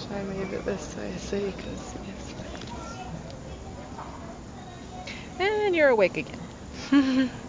I made it this way so you can see his face. And you're awake again.